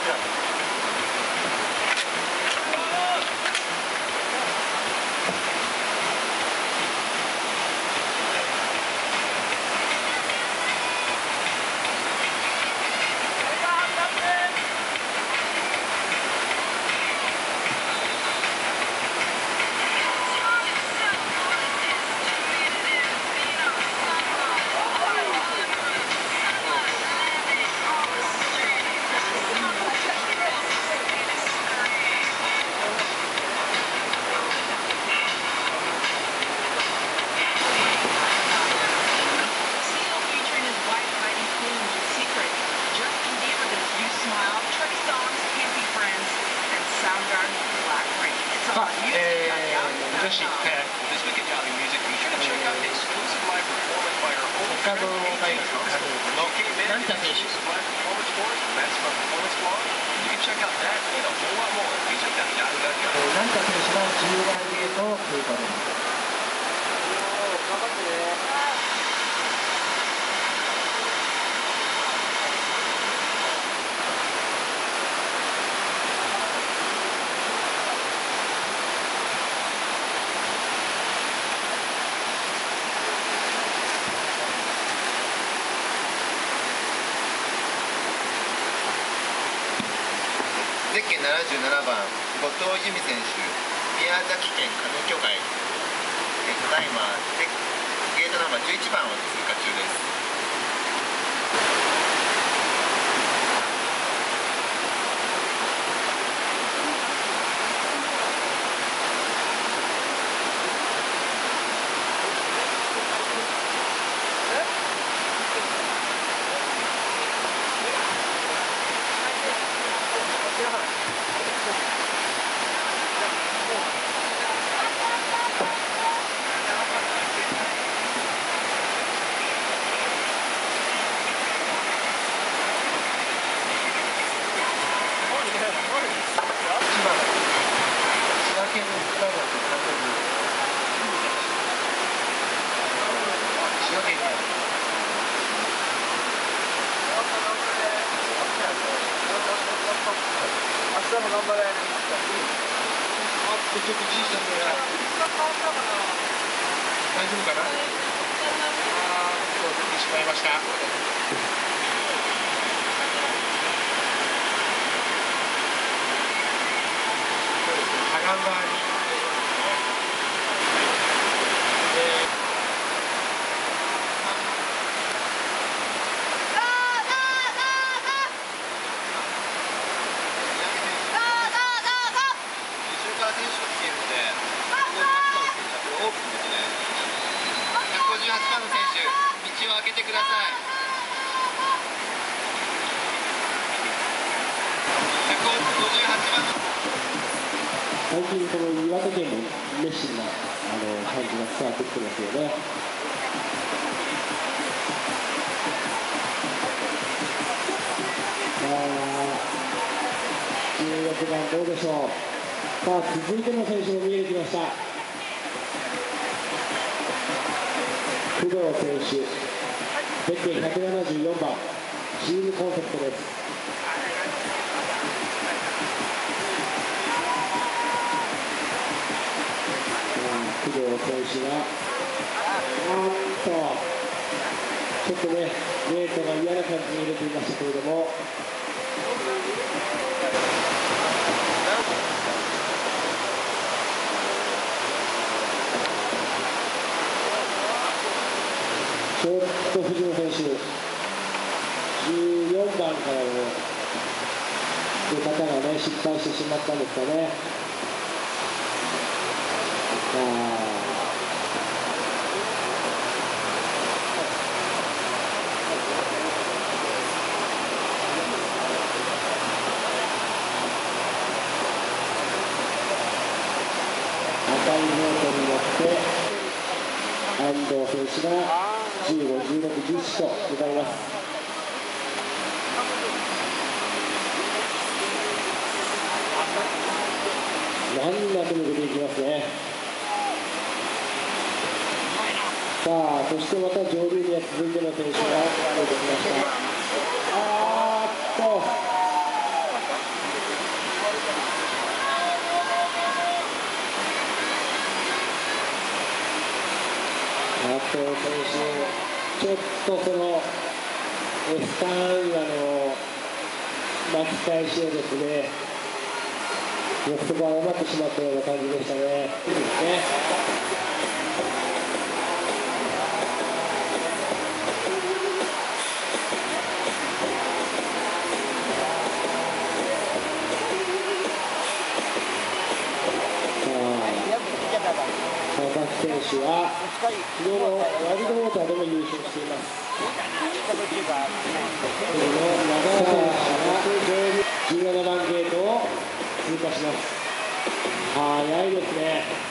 ゼッケン77番後藤由美選手、宮崎県金許会、ただいまゲートナンバー11番を通過中です。大丈夫かな？出てしまいました。左岸側に。 最近この岩手県の熱心な感じが伝わってきてますよね。16番どうでしょう。さあ続いての選手も見えてきました。工藤選手、ゼッケン174番チームコンセプトです。工藤選手がちょっとねゲートが嫌な感じに入れていましたけれども、ちょっと藤野選手14番からの出方がね失敗してしまったんですかね。赤いノートに乗って安藤選手が15、16、17と向かいます。難なく抜けていきますね。さあそしてまた上流には続いての選手が出てきました。 ターン裏の巻き返しをですね、予測を誤ってしまったような感じでしたね。佐々木選手は昨日のワールドウォーターでも優勝しています。長田選手が17番ゲートを通過します。早いですね。